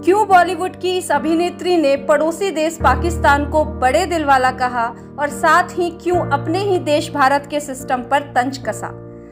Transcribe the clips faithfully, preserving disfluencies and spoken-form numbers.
क्यों बॉलीवुड की इस अभिनेत्री ने पड़ोसी देश पाकिस्तान को बड़े दिल वाला कहा और साथ ही क्यों अपने ही देश भारत के सिस्टम पर तंज कसा।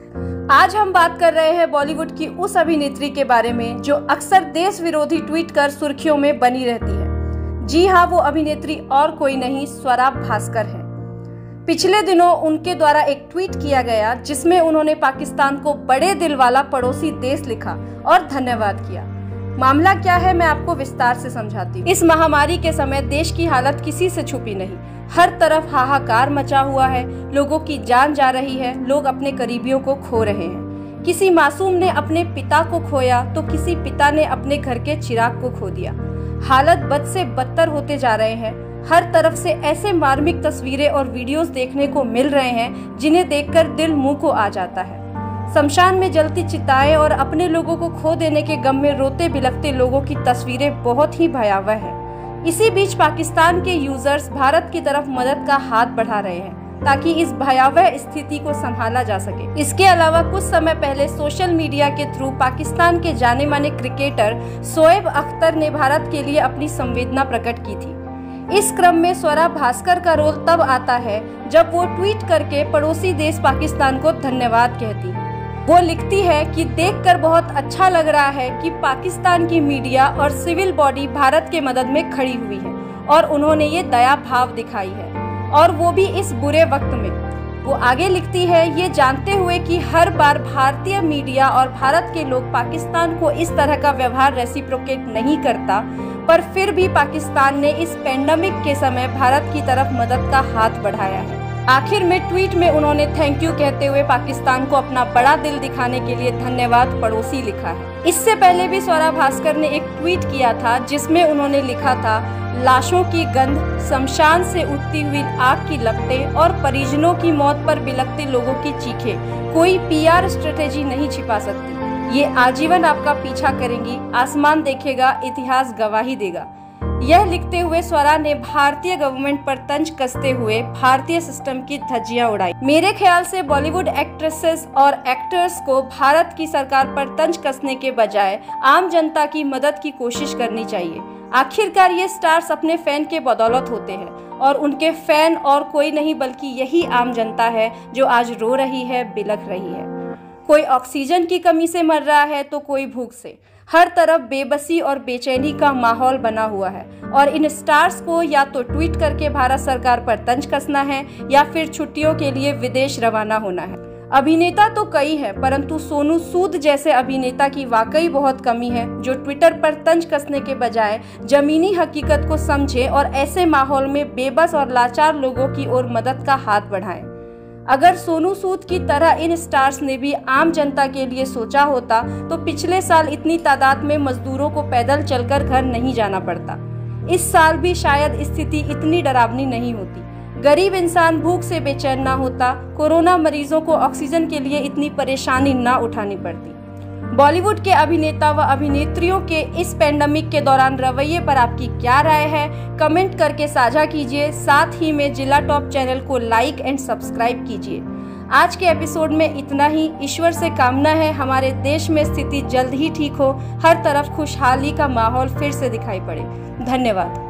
आज हम बात कर रहे हैं बॉलीवुड की उस अभिनेत्री के बारे में जो अक्सर देश विरोधी ट्वीट कर सुर्खियों में बनी रहती है। जी हाँ, वो अभिनेत्री और कोई नहीं, स्वरा भास्कर है। पिछले दिनों उनके द्वारा एक ट्वीट किया गया जिसमें उन्होंने पाकिस्तान को बड़े दिल वाला पड़ोसी देश लिखा और धन्यवाद किया। मामला क्या है, मैं आपको विस्तार से समझाती हूँ। इस महामारी के समय देश की हालत किसी से छुपी नहीं। हर तरफ हाहाकार मचा हुआ है, लोगों की जान जा रही है, लोग अपने करीबियों को खो रहे हैं। किसी मासूम ने अपने पिता को खोया तो किसी पिता ने अपने घर के चिराग को खो दिया। हालत बद से बदतर होते जा रहे हैं। हर तरफ से ऐसे मार्मिक तस्वीरें और वीडियोस देखने को मिल रहे हैं जिन्हें देखकर दिल मुंह को आ जाता है। शमशान में जलती चिताएं और अपने लोगों को खो देने के गम में रोते बिलखते लोगों की तस्वीरें बहुत ही भयावह है। इसी बीच पाकिस्तान के यूजर्स भारत की तरफ मदद का हाथ बढ़ा रहे हैं ताकि इस भयावह स्थिति को संभाला जा सके। इसके अलावा कुछ समय पहले सोशल मीडिया के थ्रू पाकिस्तान के जाने माने क्रिकेटर शोएब अख्तर ने भारत के लिए अपनी संवेदना प्रकट की थी। इस क्रम में स्वरा भास्कर का रोल तब आता है जब वो ट्वीट करके पड़ोसी देश पाकिस्तान को धन्यवाद कहती है। वो लिखती है कि देखकर बहुत अच्छा लग रहा है कि पाकिस्तान की मीडिया और सिविल बॉडी भारत के मदद में खड़ी हुई है और उन्होंने ये दया भाव दिखाई है, और वो भी इस बुरे वक्त में। वो आगे लिखती है, ये जानते हुए कि हर बार भारतीय मीडिया और भारत के लोग पाकिस्तान को इस तरह का व्यवहार रेसिप्रोकेट नहीं करता, पर फिर भी पाकिस्तान ने इस पेंडेमिक के समय भारत की तरफ मदद का हाथ बढ़ाया है। आखिर में ट्वीट में उन्होंने थैंक यू कहते हुए पाकिस्तान को अपना बड़ा दिल दिखाने के लिए धन्यवाद पड़ोसी लिखा है। इससे पहले भी स्वरा भास्कर ने एक ट्वीट किया था जिसमें उन्होंने लिखा था, लाशों की गंध, शमशान से उठती हुई आग की लपटें और परिजनों की मौत पर बिलखते लोगों की चीखें कोई पीआर स्ट्रेटेजी नहीं छिपा सकती। ये आजीवन आपका पीछा करेंगी, आसमान देखेगा, इतिहास गवाही देगा। यह लिखते हुए स्वरा ने भारतीय गवर्नमेंट पर तंज कसते हुए भारतीय सिस्टम की धज्जियां उड़ाई। मेरे ख्याल से बॉलीवुड एक्ट्रेसेस और एक्टर्स को भारत की सरकार पर तंज कसने के बजाय आम जनता की मदद की कोशिश करनी चाहिए। आखिरकार ये स्टार्स अपने फैन के बदौलत होते हैं और उनके फैन और कोई नहीं बल्कि यही आम जनता है जो आज रो रही है, बिलख रही है। कोई ऑक्सीजन की कमी से मर रहा है तो कोई भूख से। हर तरफ बेबसी और बेचैनी का माहौल बना हुआ है और इन स्टार्स को या तो ट्वीट करके भारत सरकार पर तंज कसना है या फिर छुट्टियों के लिए विदेश रवाना होना है। अभिनेता तो कई है, परंतु सोनू सूद जैसे अभिनेता की वाकई बहुत कमी है जो ट्विटर पर तंज कसने के बजाय जमीनी हकीकत को समझे और ऐसे माहौल में बेबस और लाचार लोगों की ओर मदद का हाथ बढ़ाएं। अगर सोनू सूद की तरह इन स्टार्स ने भी आम जनता के लिए सोचा होता तो पिछले साल इतनी तादाद में मजदूरों को पैदल चलकर घर नहीं जाना पड़ता। इस साल भी शायद स्थिति इतनी डरावनी नहीं होती। गरीब इंसान भूख से बेचैन ना होता, कोरोना मरीजों को ऑक्सीजन के लिए इतनी परेशानी ना उठानी पड़ती। बॉलीवुड के अभिनेता व अभिनेत्रियों के इस पेंडेमिक के दौरान रवैये पर आपकी क्या राय है, कमेंट करके साझा कीजिए। साथ ही में जिला टॉप चैनल को लाइक एंड सब्सक्राइब कीजिए। आज के एपिसोड में इतना ही। ईश्वर से कामना है हमारे देश में स्थिति जल्द ही ठीक हो, हर तरफ खुशहाली का माहौल फिर से दिखाई पड़े। धन्यवाद।